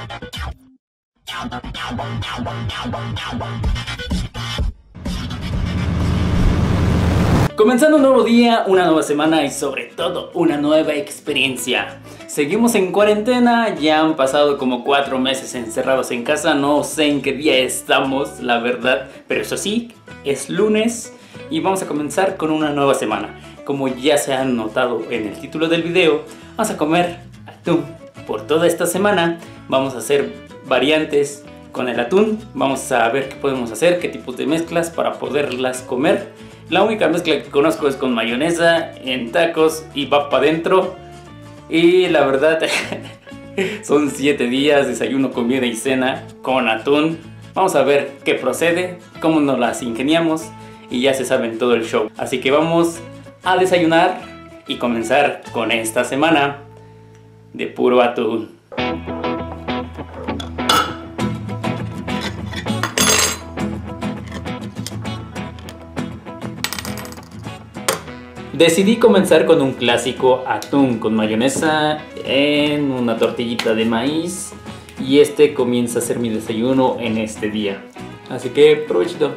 Comenzando un nuevo día, una nueva semana y sobre todo una nueva experiencia. Seguimos en cuarentena, ya han pasado como 4 meses encerrados en casa, no sé en qué día estamos, la verdad, pero eso sí, es lunes y vamos a comenzar con una nueva semana. Como ya se han notado en el título del video, vamos a comer atún. Por toda esta semana vamos a hacer variantes con el atún, vamos a ver qué podemos hacer, qué tipos de mezclas para poderlas comer. La única mezcla que conozco es con mayonesa en tacos y va para adentro. Y la verdad, son 7 días, desayuno, comida y cena con atún. Vamos a ver qué procede, cómo nos las ingeniamos y ya se saben todo el show. Así que vamos a desayunar y comenzar con esta semana de puro atún. Decidí comenzar con un clásico atún con mayonesa en una tortillita de maíz y este comienza a ser mi desayuno en este día. Así que provechito.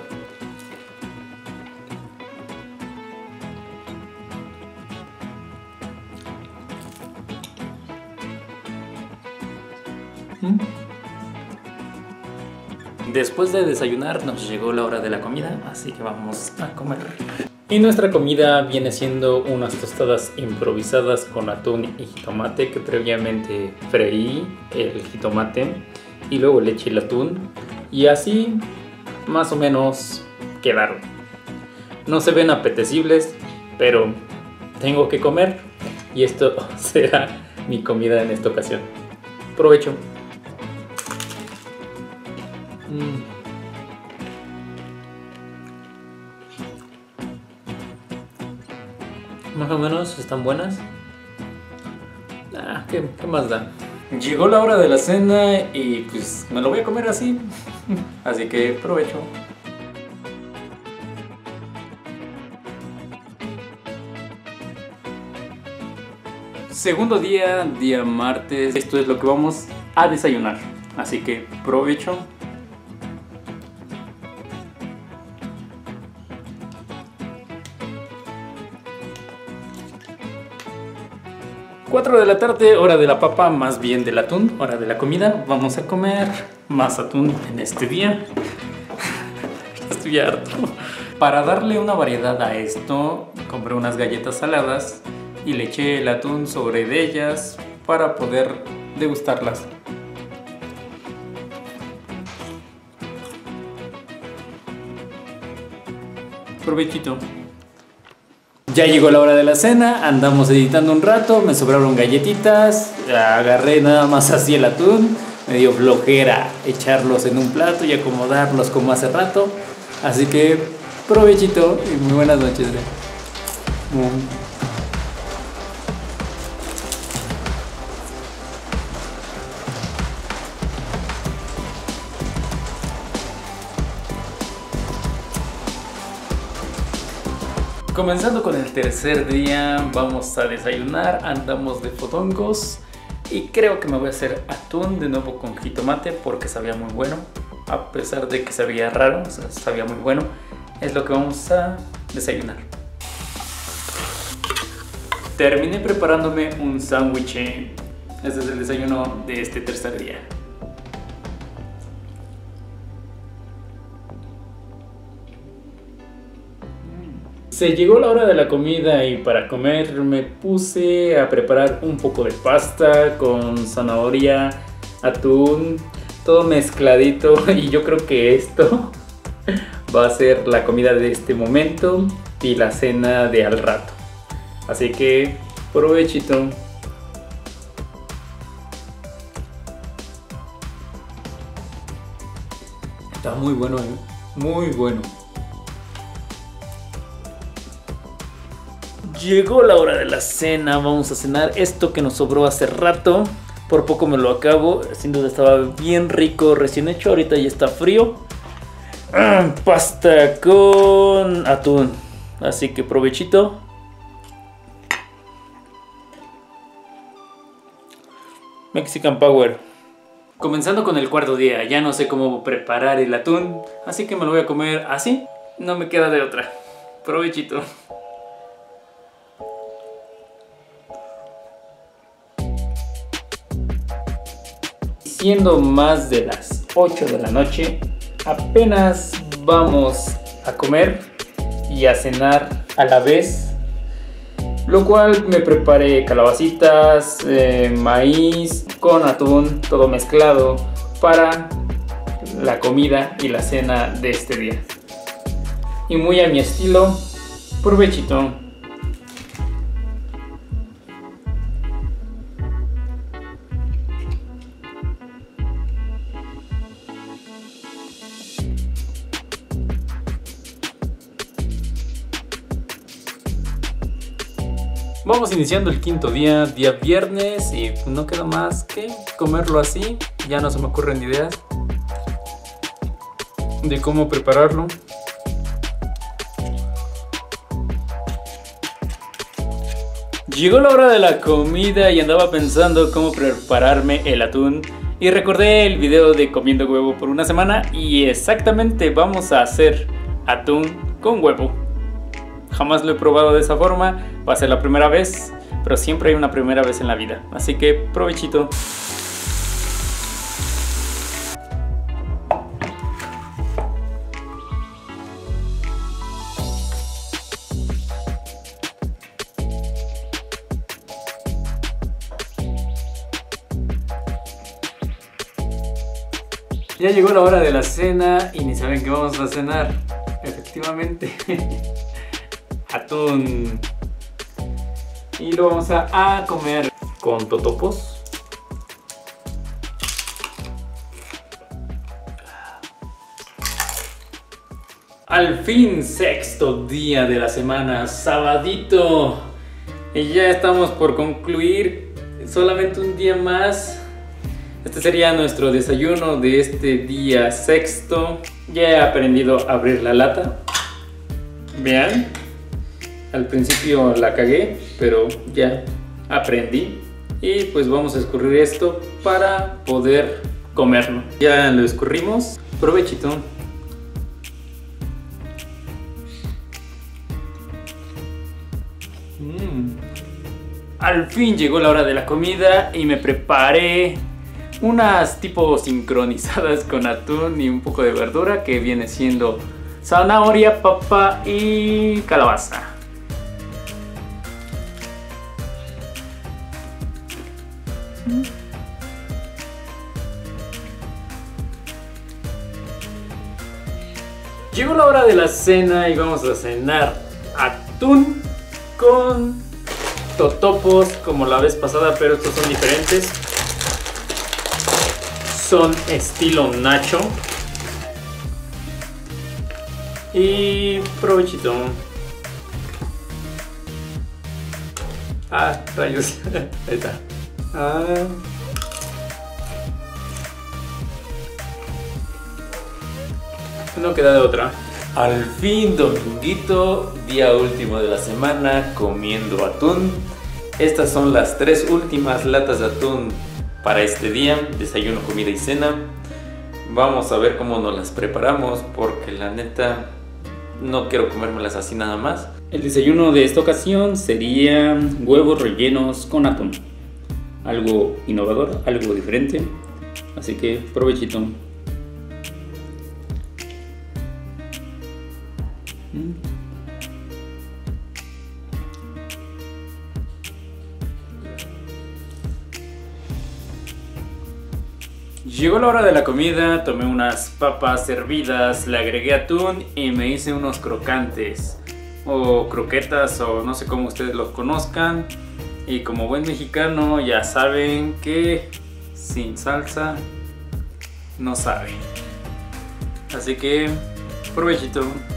Después de desayunar nos llegó la hora de la comida, así que vamos a comer. Y nuestra comida viene siendo unas tostadas improvisadas con atún y jitomate, que previamente freí el jitomate y luego le eché el atún y así más o menos quedaron. No se ven apetecibles, pero tengo que comer y esto será mi comida en esta ocasión. Provecho. Más o menos están buenas. ¿Qué más da? Llegó la hora de la cena y pues me lo voy a comer así. Así que provecho. Segundo día, día martes. Esto es lo que vamos a desayunar. Así que provecho. 4 de la tarde, hora de la papa, más bien del atún, hora de la comida. Vamos a comer más atún en este día. Estoy harto. Para darle una variedad a esto, compré unas galletas saladas y le eché el atún sobre de ellas para poder degustarlas. Provechito. Ya llegó la hora de la cena, andamos editando un rato, me sobraron galletitas, agarré nada más así el atún, me dio flojera echarlos en un plato y acomodarlos como hace rato, así que provechito y muy buenas noches. Comenzando con el tercer día, vamos a desayunar, andamos de fotongos y creo que me voy a hacer atún de nuevo con jitomate porque sabía muy bueno, a pesar de que sabía raro, o sea, sabía muy bueno, es lo que vamos a desayunar. Terminé preparándome un sándwich, este es el desayuno de este tercer día. Se llegó la hora de la comida y para comer me puse a preparar un poco de pasta con zanahoria, atún, todo mezcladito y yo creo que esto va a ser la comida de este momento y la cena de al rato. Así que provechito. Está muy bueno, muy bueno. Llegó la hora de la cena, vamos a cenar esto que nos sobró hace rato. Por poco me lo acabo, sin duda estaba bien rico, recién hecho, ahorita ya está frío. Pasta con atún, así que provechito. Mexican Power. Comenzando con el cuarto día, ya no sé cómo preparar el atún, así que me lo voy a comer así, no me queda de otra. Provechito. Siendo más de las 8 de la noche, apenas vamos a comer y a cenar a la vez. Lo cual me preparé calabacitas, maíz con atún, todo mezclado para la comida y la cena de este día. Y muy a mi estilo, provechito. Vamos iniciando el quinto día, día viernes, y no queda más que comerlo así. Ya no se me ocurren ideas de cómo prepararlo. Llegó la hora de la comida y andaba pensando cómo prepararme el atún. Y recordé el video de comiendo huevo por una semana y exactamente vamos a hacer atún con huevo. Jamás lo he probado de esa forma, va a ser la primera vez, pero siempre hay una primera vez en la vida. Así que provechito. Ya llegó la hora de la cena y ni saben qué vamos a cenar. Efectivamente, atún. Y lo vamos a comer con totopos. Al fin, sexto día de la semana, sabadito. Y ya estamos por concluir. Solamente un día más. Este sería nuestro desayuno de este día sexto. Ya he aprendido a abrir la lata. Vean, al principio la cagué, pero ya aprendí. Y pues vamos a escurrir esto para poder comerlo. Ya lo escurrimos. Provechito. Al fin llegó la hora de la comida y me preparé unas tipo sincronizadas con atún y un poco de verdura, que viene siendo zanahoria, papa y calabaza. Llegó la hora de la cena y vamos a cenar atún con totopos como la vez pasada, pero estos son diferentes. Son estilo nacho. Y provechito. Ah, rayos. Ahí está. No queda de otra. Al fin, dominguito, día último de la semana, comiendo atún. Estas son las 3 últimas latas de atún para este día, desayuno, comida y cena. Vamos a ver cómo nos las preparamos, porque la neta no quiero comérmelas así nada más. El desayuno de esta ocasión sería huevos rellenos con atún. Algo innovador, algo diferente. Así que provechito. Llegó la hora de la comida, tomé unas papas hervidas, le agregué atún y me hice unos crocantes o croquetas, o no sé cómo ustedes los conozcan. Y como buen mexicano ya saben que sin salsa no sabe. Así que provechito.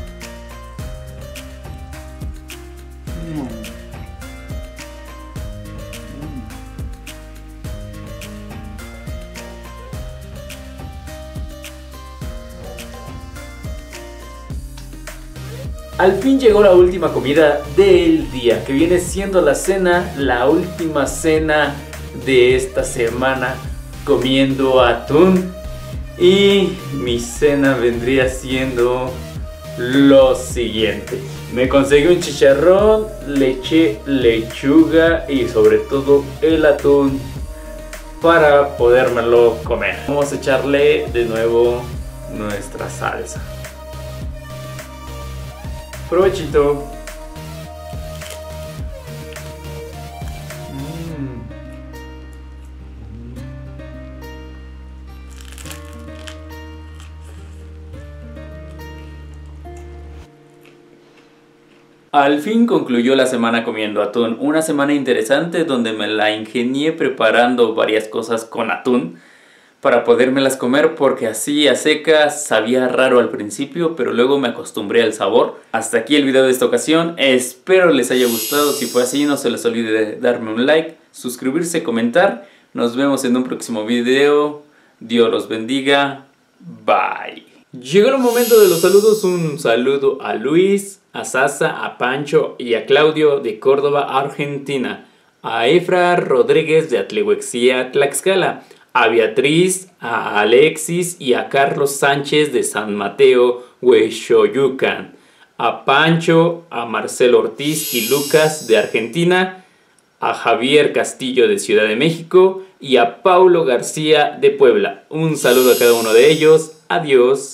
Al fin llegó la última comida del día, que viene siendo la cena, la última cena de esta semana. comiendo atún. Y mi cena vendría siendo lo siguiente. Me conseguí un chicharrón, le eché lechuga y sobre todo el atún para podérmelo comer. Vamos a echarle de nuevo nuestra salsa. Provechito. Al fin concluyó la semana comiendo atún, una semana interesante donde me la ingenié preparando varias cosas con atún para podérmelas comer, porque así a secas sabía raro al principio, pero luego me acostumbré al sabor. Hasta aquí el video de esta ocasión, espero les haya gustado. Si fue así, no se les olvide darme un like, suscribirse, comentar. Nos vemos en un próximo video. Dios los bendiga. Bye. Llegó el momento de los saludos. Un saludo a Luis, a Sasa, a Pancho y a Claudio de Córdoba, Argentina. A Efra Rodríguez de Atlehuexía, Tlaxcala. A Beatriz, a Alexis y a Carlos Sánchez de San Mateo, Huexoyucan. A Pancho, a Marcelo Ortiz y Lucas de Argentina. A Javier Castillo de Ciudad de México y a Paulo García de Puebla. Un saludo a cada uno de ellos. Adiós.